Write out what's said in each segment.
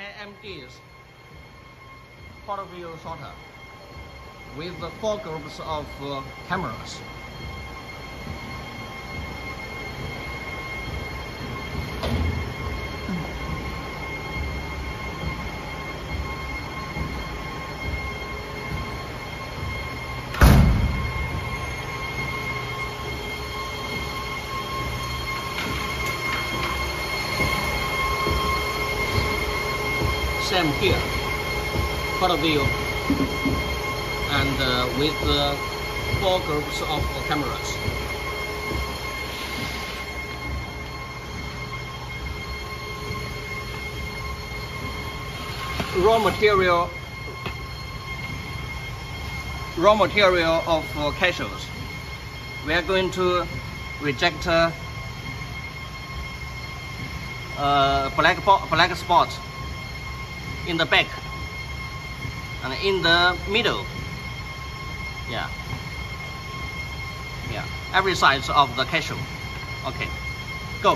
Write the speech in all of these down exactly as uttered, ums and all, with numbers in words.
A M D's portable sorter with the four groups of uh, cameras. Same here, portable and uh, with uh, four groups of cameras. Raw material, raw material of uh, cashews. We are going to reject uh, uh, black black spots in the back and in the middle. Yeah, yeah, every side of the cashew. Okay, go.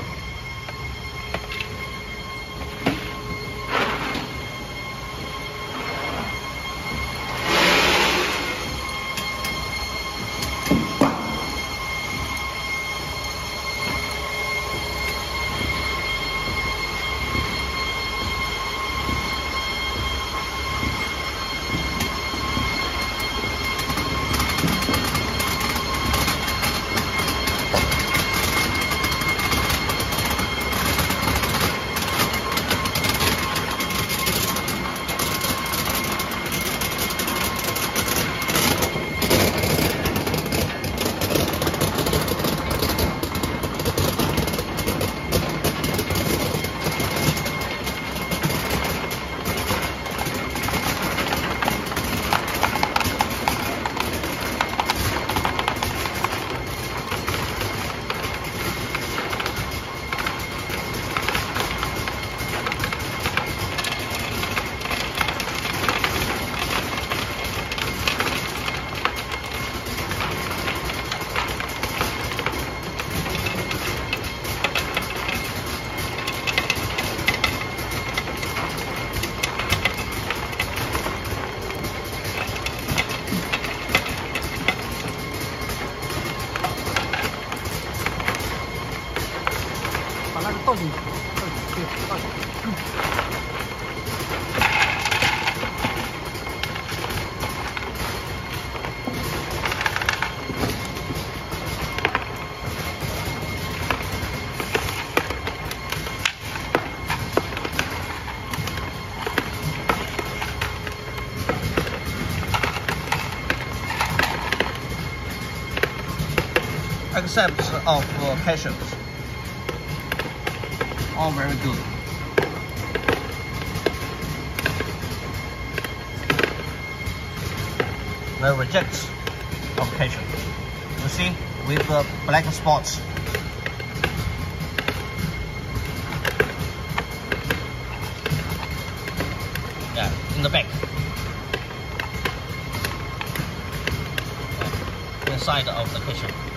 Accepts of uh, cashews. All very good. The rejects of cashew. You see, with the uh, black spots. Yeah, in the back. Yeah, inside of the cashew.